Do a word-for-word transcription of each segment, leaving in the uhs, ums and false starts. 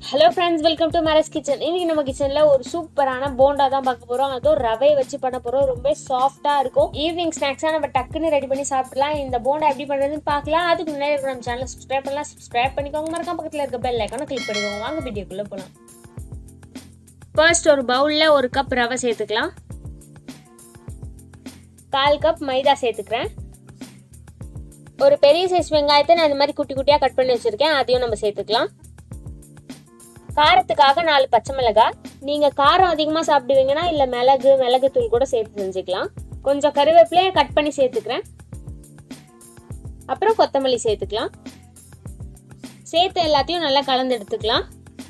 Hello friends, welcome to Mara's Kitchen. இன்னைக்கு நம்ம கிச்சன்ல ஒரு சூப்பரான போண்டா தான் பார்க்க போறோம். அதுவும் ரவை வச்சு பண்ண போறோம். ரொம்ப சாஃப்ட்டா இருக்கும். ஈவினிங் ஸ்நாக்ஸா நம்ம டக்குன்னு ரெடி பண்ணி சாப்பிடலாம். இந்த போண்டா எப்படி பண்றதுன்னு பார்க்கலாம். அதுக்கு முன்னாடி நம்ம சேனலை சப்ஸ்கிரைப் பண்ணலாம். சப்ஸ்கிரைப் பண்ணிக்கோங்க. மறக்காம பக்கத்துல இருக்க பெல் ஐகானை கிளிக் பண்ணிக்கோங்க. வாங்க வீடியோக்குள்ள போலாம். ஃபர்ஸ்ட் ஒரு பவுல்ல ஒரு கப் ரவை சேர்த்துக்கலாம். கால் கப் மைதா சேர்த்துக்கிறேன். ஒரு பெரிய சைஸ் வெங்காயத்தை நான் இந்த மாதிரி குட்டி குட்டியா கட் பண்ணி வச்சிருக்கேன். அதையும் நம்ம சேர்த்துக்கலாம். காரத்துக்காக நாலு பச்சை மிளகாய். நீங்க காரம் அதிகமா சாப்பிடுவீங்கன்னா இல்ல மிளகு மிளகு தூள் கூட சேர்த்து செஞ்சுக்கலாம். கொஞ்சம் கருவேப்பிலையை கட் பண்ணி சேர்த்துக்கிறேன். அப்புறம் கொத்தமல்லி சேர்த்துக்கலாம். சேர்த்து எல்லாத்தையும் நல்லா கலந்து எடுத்துக்கலாம்.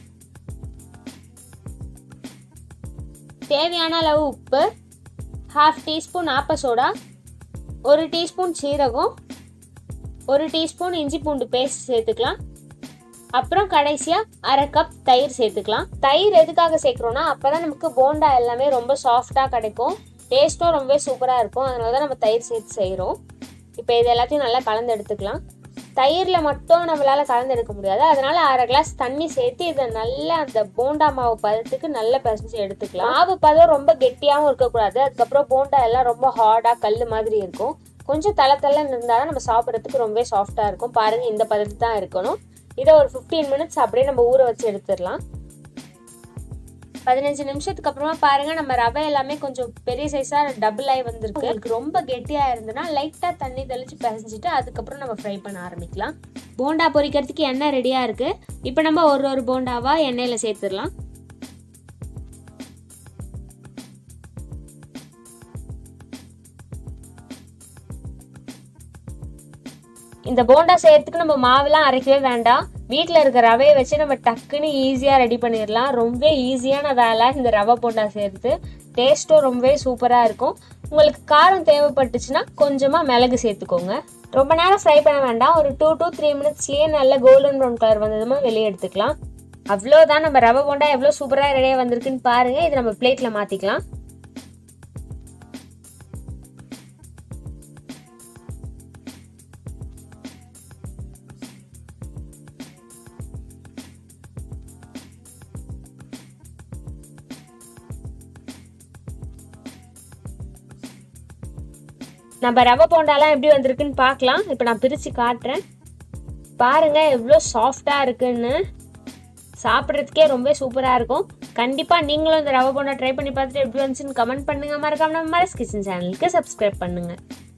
தேவையான அளவு உப்பு, ஹாஃப் டீஸ்பூன் ஆப்ப சோடா, ஒரு டீஸ்பூன் சீரகம், ஒரு டீஸ்பூன் இஞ்சி பூண்டு பேஸ்ட் சேர்த்துக்கலாம். அப்புறம் கடைசியா அரை கப் தயிர் சேர்த்துக்கலாம். தயிர் எதுக்காக சேர்க்கிறோம்னா அப்பதான் நமக்கு போண்டா எல்லாமே ரொம்ப சாஃப்டா கிடைக்கும், டேஸ்ட்டும் ரொம்ப சூப்பரா இருக்கும். அதனாலதான் நம்ம தயிர் சேர்த்து செய்யறோம். இப்போ இது எல்லாத்தையும் நல்லா கலந்து எடுத்துக்கலாம். தயிர்ல மட்டும் நம்மளால கலந்து எடுக்க முடியாது, அதனால அரை கிளாஸ் தண்ணி சேர்த்து இதை நல்லா அந்த போண்டா மாவு பதத்துக்கு நல்லா பிசைஞ்சு எடுத்துக்கலாம். மாவு பதம் ரொம்ப கெட்டியாவும் இருக்கக்கூடாது, அதுக்கப்புறம் போண்டா எல்லாம் ரொம்ப ஹார்டா கல் மாதிரி இருக்கும். கொஞ்சம் தலை தள்ளன்னு இருந்தாலும் நம்ம சாப்பிட்றதுக்கு ரொம்ப சாஃப்டா இருக்கும். பாருங்க, இந்த பதத்து தான் இருக்கணும். இதை ஒரு ஃபிஃப்டீன் மினிட்ஸ் அப்படியே நம்ம ஊற வச்சு எடுத்துடலாம். பதினஞ்சு நிமிஷத்துக்கு அப்புறமா பாருங்க, நம்ம ரவை எல்லாமே கொஞ்சம் பெரிய சைஸா டபுள் ஆகி வந்திருக்கு. உங்களுக்கு ரொம்ப கெட்டியா இருந்ததுன்னா லைட்டா தண்ணி தெளிச்சு பிசைஞ்சிட்டு அதுக்கப்புறம் நம்ம ஃப்ரை பண்ண ஆரம்பிக்கலாம். போண்டா பொரிக்கிறதுக்கு எண்ணெய் ரெடியா இருக்கு. இப்போ நம்ம ஒரு ஒரு போண்டாவா எண்ணெயில சேர்த்துடலாம். இந்த போண்டா செய்யறதுக்கு நம்ம மாவுலாம் அரைக்கவே வேண்டாம். வீட்டில் இருக்க ரவையை வச்சு நம்ம டக்குன்னு ஈஸியாக ரெடி பண்ணிடலாம். ரொம்ப ஈஸியான வேலை இந்த ரவை போண்டா செய்யறது. டேஸ்ட்டும் ரொம்பவே சூப்பராக இருக்கும். உங்களுக்கு காரம் தேவைப்பட்டுச்சுன்னா கொஞ்சமாக மிளகு சேர்த்துக்கோங்க. ரொம்ப நேரம் ஃப்ரை பண்ண வேண்டாம். ஒரு டூ டூ த்ரீ மினிட்ஸ்லேயே நல்ல கோல்டன் ப்ரௌன் கலர் வந்ததுமா வெளியே எடுத்துக்கலாம். அவ்வளோதான், நம்ம ரவை போண்டா எவ்வளோ சூப்பராக ரெடியாக வந்திருக்குன்னு பாருங்கள். இதை நம்ம பிளேட்டில் மாற்றிக்கலாம். நம்ம ரவை போண்டாலாம் எப்படி வந்திருக்குன்னு பார்க்கலாம். இப்போ நான் பிரித்து காட்டுறேன். பாருங்க எவ்வளோ சாஃப்டாக இருக்குன்னு. சாப்பிட்றதுக்கே ரொம்ப சூப்பராக இருக்கும். கண்டிப்பாக நீங்களும் இந்த ரவை போண்டா ட்ரை பண்ணி பார்த்துட்டு எப்படி வந்துச்சுன்னு கமெண்ட் பண்ணுங்க. மறக்காம நம்ம மரஸ் கிச்சன் சேனலுக்கு சப்ஸ்கிரைப் பண்ணுங்க.